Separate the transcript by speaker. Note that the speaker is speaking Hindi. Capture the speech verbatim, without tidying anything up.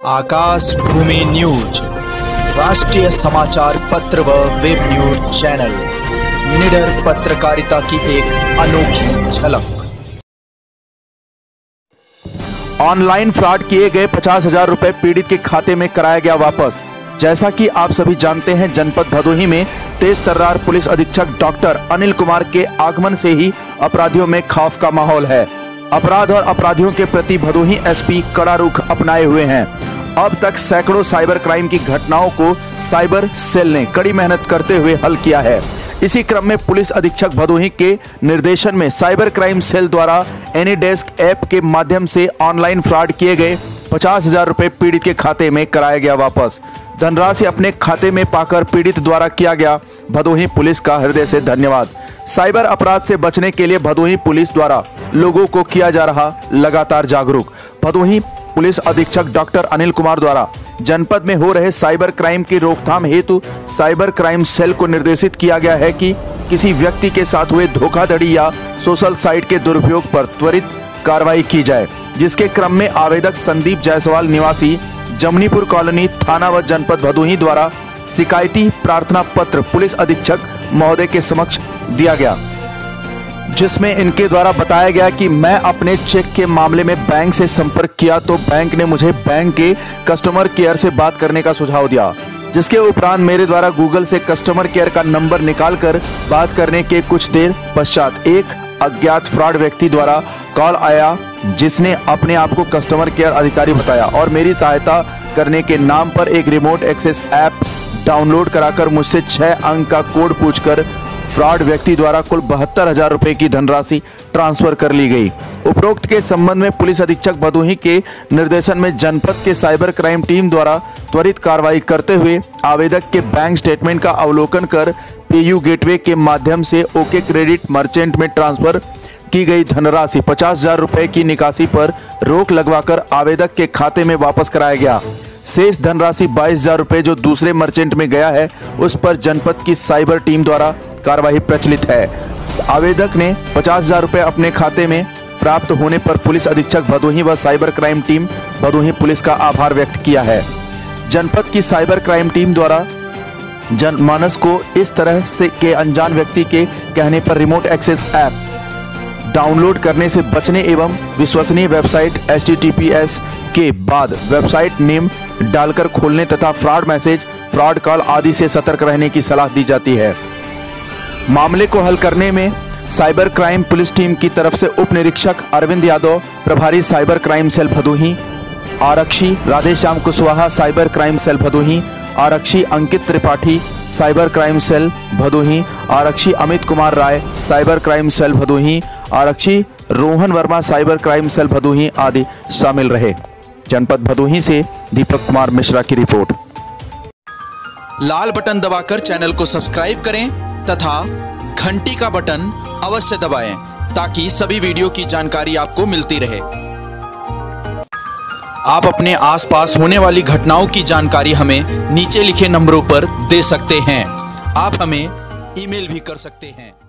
Speaker 1: आकाश भूमि न्यूज राष्ट्रीय समाचार पत्र व वेब न्यूज चैनल निडर पत्रकारिता की एक अनोखी झलक।
Speaker 2: ऑनलाइन फ्रॉड किए गए पचास हजार रुपए पीड़ित के खाते में कराया गया वापस। जैसा कि आप सभी जानते हैं, जनपद भदोही में तेज तर्रार पुलिस अधीक्षक डॉक्टर अनिल कुमार के आगमन से ही अपराधियों में खौफ का माहौल है। अपराध और अपराधियों के प्रति भदोही एसपी कड़ा रुख अपनाए हुए हैं। अब तक सैकड़ों साइबर क्राइम की घटनाओं को साइबर सेल ने कड़ी मेहनत करते हुए हल किया है। इसी क्रम में पुलिस अधीक्षक भदोही के निर्देशन में साइबर क्राइम सेल द्वारा एनी डेस्क ऐप के माध्यम से ऑनलाइन फ्रॉड किए गए पचास हजार रुपए पीड़ित के खाते में कराया गया वापस। धनराशि अपने खाते में पाकर पीड़ित द्वारा किया गया भदोही पुलिस का हृदय से धन्यवाद। साइबर अपराध से बचने के लिए भदोही पुलिस द्वारा लोगों को किया जा रहा लगातार जागरूक। भदोही पुलिस अधीक्षक डॉक्टर अनिल कुमार द्वारा जनपद में हो रहे साइबर क्राइम की रोकथाम हेतु साइबर क्राइम सेल को निर्देशित किया गया है कि किसी व्यक्ति के साथ हुए धोखाधड़ी या सोशल साइट के दुरुपयोग पर त्वरित कार्रवाई की जाए, जिसके क्रम में आवेदक संदीप जायसवाल निवासी जमनीपुर कॉलोनी थाना व जनपद भदोही द्वारा शिकायती प्रार्थना पत्र पुलिस अधीक्षक महोदय के समक्ष दिया गया, जिसमें इनके द्वारा बताया गया कि मैं अपने चेक के मामले में बैंक से संपर्क किया तो बैंक ने मुझे बैंक के कस्टमर केयर से बात करने का सुझाव दिया, जिसके उपरांत मेरे द्वारा गूगल से कस्टमर केयर का नंबर निकालकर बात करने के कुछ देर पश्चात एक अज्ञात फ्रॉड व्यक्ति द्वारा कॉल आया, जिसने अपने आप को कस्टमर केयर अधिकारी बताया और मेरी सहायता करने के नाम पर एक रिमोट एक्सेस ऐप डाउनलोड कराकर मुझसे छह अंक का कोड पूछकर फ्रॉड व्यक्ति द्वारा कुल बहत्तर हजार रुपए की धनराशि ट्रांसफर कर ली गई। उपरोक्त के संबंध में पुलिस अधीक्षक भदोही के निर्देशन में जनपद के साइबर क्राइम टीम द्वारा त्वरित कार्रवाई करते हुए आवेदक के बैंक स्टेटमेंट का अवलोकन कर पेयू गेटवे के माध्यम से ओके क्रेडिट मर्चेंट में ट्रांसफर की गई धनराशि पचास हजार रुपए की निकासी पर रोक लगवाकर आवेदक के खाते में वापस कराया गया। शेष धनराशि बाईस हजार रुपए जो दूसरे मर्चेंट में गया है, उस पर जनपद की साइबर टीम द्वारा कार्यवाही प्रचलित है। आवेदक ने पचास हजार रुपए अपने खाते में प्राप्त होने पर पुलिस अधीक्षक भदोही व cyber crime team Bhadohi police का आभार व्यक्त किया है। जनपद की साइबर क्राइम टीम द्वारा जनमानस को इस तरह से के अनजान व्यक्ति के कहने पर रिमोट एक्सेस ऐप डाउनलोड करने से बचने एवं विश्वसनीय website H T T P S के बाद वेबसाइट नेम डालकर खोलने तथा फ्रॉड मैसेज, फ्रॉड कॉल आदि से सतर्क रहने की सलाह दी जाती है। मामले को हल करने में साइबर क्राइम पुलिस टीम की तरफ से उप निरीक्षक अरविंद यादव, प्रभारी साइबर क्राइम सेल भदोही, आरक्षी Radheshyam Kushwaha cyber crime cell Bhadohi, आरक्षी Ankit Tripathi cyber crime cell Bhadohi, आरक्षी Amit Kumar Rai cyber crime cell Bhadohi, आरक्षी Rohan Verma cyber crime cell Bhadohi आदि शामिल रहे। जनपद भदोही से दीपक कुमार मिश्रा की रिपोर्ट।
Speaker 1: लाल बटन दबाकर चैनल को सब्सक्राइब करें तथा घंटी का बटन अवश्य दबाएं ताकि सभी वीडियो की जानकारी आपको मिलती रहे। आप अपने आसपास होने वाली घटनाओं की जानकारी हमें नीचे लिखे नंबरों पर दे सकते हैं। आप हमें ईमेल भी कर सकते हैं।